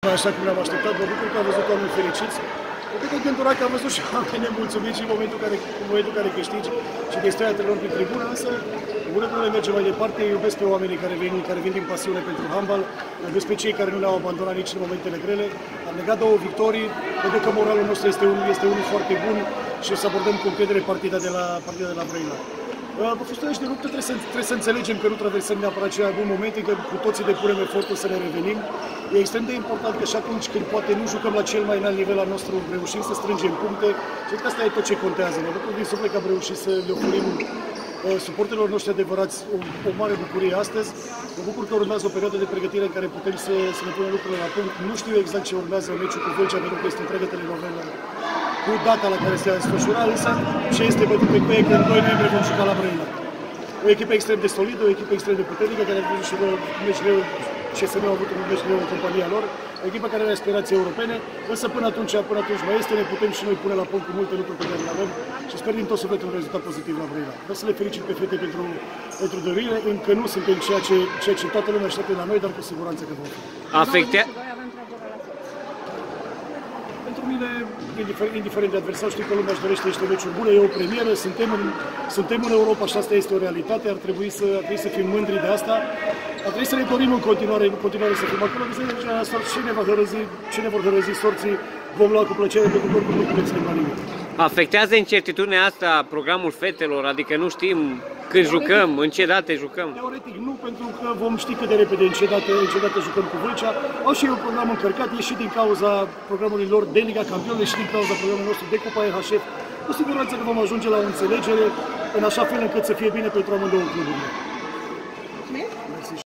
Așa cum ne-am așteptat, mă bucur că am văzut oameni fericiți. Mă bucur gândura că am văzut și oameni nemulțumiți și în momentul care câștigi și de stăia antrenori pe tribună, însă lucrurile merge mai departe. Iubesc pe oamenii care vin din pasiune pentru handbal, iubesc pe cei care nu ne-au abandonat nici în momentele grele. Am legat 2 victorii, cred că moralul nostru este unul foarte bun și o să abordăm cu încredere partida de la Brăila. A fost aici de luptă, trebuie să înțelegem că nu traversăm neapărat cele mai bune momente, că cu toții depunem efortul să ne revenim. E extrem de important că și atunci când poate nu jucăm la cel mai înalt nivel al nostru, reușim să strângem puncte și cred că asta e tot ce contează. Mă bucur din suflet că am reușit să le oferim suporterilor noștri adevărați o mare bucurie astăzi. Mă bucur că urmează o perioadă de pregătire în care putem să ne punem lucrurile la punct. Nu știu exact ce urmează meciul cu Vâlcea, pentru că este întreagă telenovelă cu data la care se va desfășura, însă ce este bătut pe cuie că în 2 noiembrie vom juca la Brăila. O echipă extrem de solidă, o echipă extrem de puternică, care a avut și un meci greu, CSM a avut un meci greu în compania lor, o echipă care are aspirații europene, însă până atunci mai este, ne putem și noi pune la punct cu multe lucruri pe care le avem și sper din tot sufletul un rezultat pozitiv la Brăila. Vreau să le felicit pe fete pentru dăruire, încă nu suntem ceea ce toată lumea așteaptă la noi, dar cu siguranță că vom fi. Pentru mine, indiferent de adversar, știu că lumea își dorește niște meciuri bune, e o premieră, suntem în Europa și asta este o realitate, ar trebui să fim mândri de asta, ar trebui să ne dorim în continuare să fim acolo, cine vor hărăzi sorții, vom lua cu plăcere, pentru că oricum nu putem schimba nimic. Afectează incertitudinea asta programul fetelor, adică nu știm când jucăm, în ce date jucăm? Teoretic nu, pentru că vom ști cât de repede în ce date jucăm cu Vâlcea. Au și un program încărcat, e și din cauza programului lor de Liga Campionilor și din cauza programului nostru de Cupa EHF. Cu siguranță că vom ajunge la o înțelegere în așa fel încât să fie bine pentru amândouă cluburile.